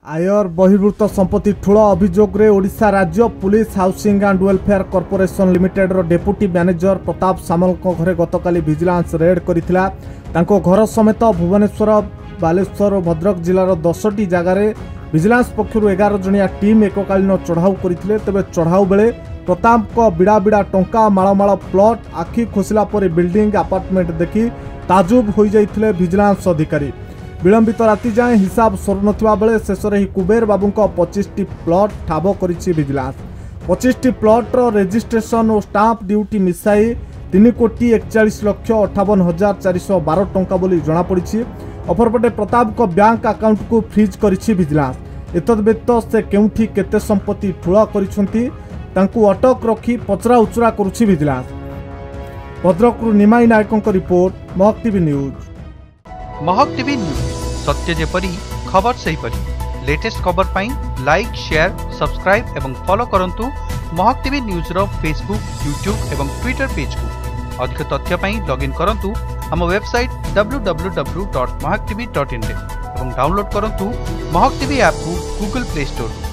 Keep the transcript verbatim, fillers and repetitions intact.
आयर बहिर्भूत संपत्ति ठूल अभियोग रे ओडिशा राज्य police housing and welfare corporation limited रो डेप्यूटी मैनेजर प्रताप सामल को घरे गतकाली विजिलेंस रेड करिथिला। तांको घर समेत भुवनेश्वर बालेश्वर और भद्रक जिलार दसटी जगार विजिलेंस पक्षर एगार जनिया टीम एककालीन चढ़ाऊ करथिले। तेबे चढ़ाऊ बेले प्रताप को बिड़ा बिड़ा टंका माळमाळ प्लॉट आखि खोसिला पर बिल्डिंग अपार्टमेंट देखि ताजुब हो जाइथिले विजिलेंस अधिकारी। विलंबित राति जाए हिसाब सर नथिबा बेले शेष ही कुबेर बाबू पच्चीस टी प्लॉट ठाब करिछि विजिलेंस। पच्चीस टी प्लॉट रो रेजिस्ट्रेशन और स्टाम्प ड्यूटी मिसाई तीन कोटी एकचाश लक्ष अठावन हजार चार सौ बारह टंका बोली जना पड़ी। अपरपटे प्रताप को बैंक अकाउंट को फ्रीज करिछि विजिलेंस। एतद व्यतीत से केउठी केते संपत्ति ठूल करिसंती तांकु अटक रखी पचरा उचरा करुछि विजिलेंस। भद्रकरू निमाई नायकों report Mahak TV news. Mahak TV news सत्य जेपरी खबर सही परी। लेटेस्ट खबर पाई लाइक शेयर सब्सक्राइब एवं फॉलो करंतु महक टीवी न्यूज रो फेसबुक यूट्यूब एवं ट्विटर पेज को। अधिक तथ्य पाई लॉगिन करंतु हम website W W W dot Mahak TV dot in रे एवं डाउनलोड करंतु महक टीवी ऐप को गूगल प्ले स्टोर।